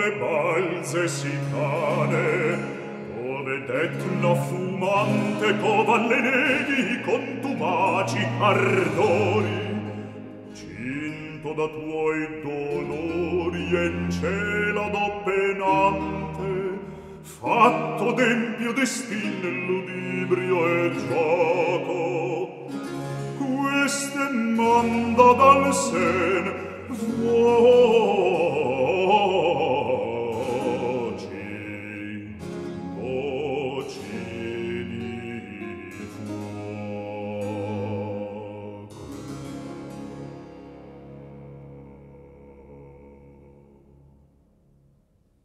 le balze sicane, ove d'Etna fumante covalle neghi contumaci ardori, cinto da tuoi dolori e in cielo do penante, fatto d'empio destin ludibrio e gioco, queste manda dal sen fuori.